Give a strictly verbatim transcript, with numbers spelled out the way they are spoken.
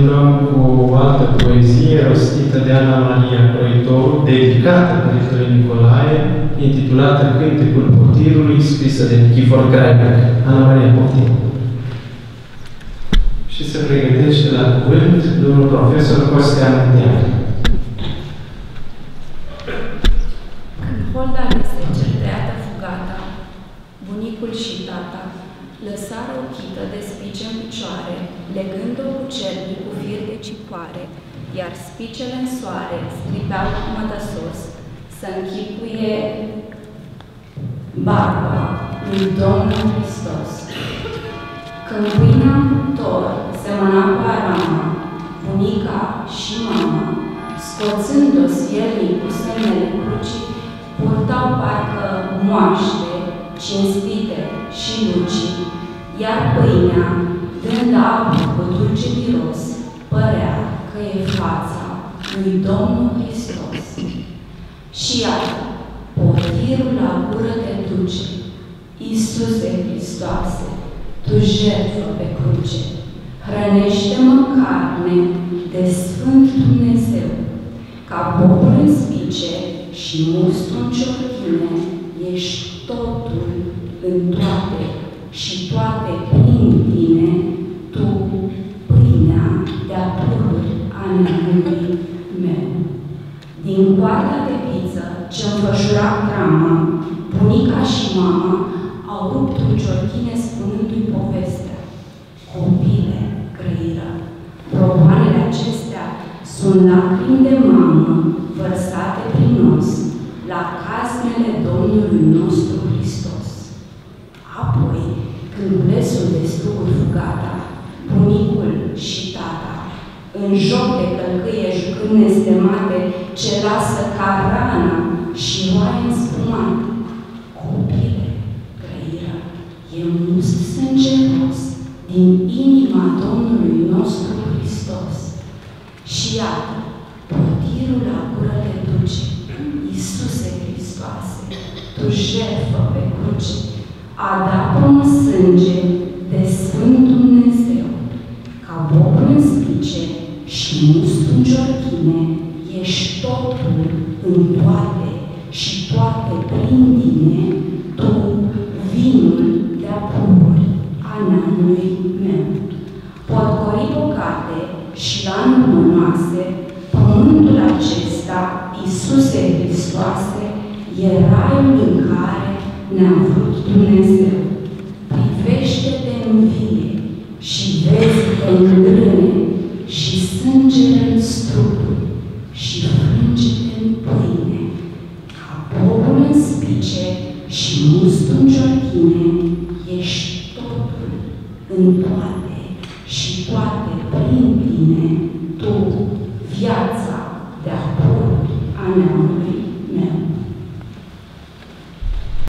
continuăm cu o altă poezie rostită de Ana Maria Croitoru, dedicată Părintelui Nicolae, intitulată Cântecul Potirului, scrisă de Nichifor Crainic. Ana Maria, poftim. Și se pregătește la cuvânt domnul profesor Costea Muntean. Când holda este certeată fugata, bunicul și tata lăsară o chită de spice în picioare, legând-o cu cerbii cu fir de cicoare, iar spicele în soare scripeau mătăsos să închipuie barba lui Domnul Hristos. Când pâinea în cuptor semăna cu arama, bunica și mama, scoțând-o sfielnic cu semnele crucii, purtau parcă moaște, cinstite și lucii, iar pâinea, dând apă cu dulce miros, părea că e fața lui Domnul Hristos. Și iată, potirul la gură te duce, Iisuse Hristoase, Tu jertfă pe cruce, hrănește-mă carne de Sfânt Dumnezeu, ca bobul în spice și mustul în ciorchine, ești totul în toate și toate prin tine, Tu, pâinea de-a pururi a neamului meu. Din coarda de piță ce înfășura grama, bunica și mama au rupt în ciorchine spunându-i povestea. Copile, grăiră, provoanele acestea sunt lacrimi de mamă vărsate prin nos la casmele Domnului nostru Hristos. Apoi, când blesul de struguri fugata, bunicul și tata, în joc de călcâie jucând nestemate, ce lasă ca rana și oaie înspumate. Copile, grăiră, e must sângeros din inima Domnului nostru Hristos. Și iată, potirul la gură te duce, Iisuse Hristoase, Tu jertfă pe cruce, adapă-mă sânge de Sfânt Dumnezeu, ca bobul în spice și mustul în ciorchine, ești totul în toate și toate prin tine, Tu, vinul de-a pururi a neamului meu. Potcori bogate și lanuri mănoase, pământul acesta, Iisuse Hristoase, e raiul în care ne-a vrut Dumnezeu. Privește-te în vie și vezi-te în grâne și sângele în struguri și frânge-te în pâine, ca bobul în spice și mustul în ciorchine, ești totul în toate și toate prin tine, Tu, viața de-a pururi a neamului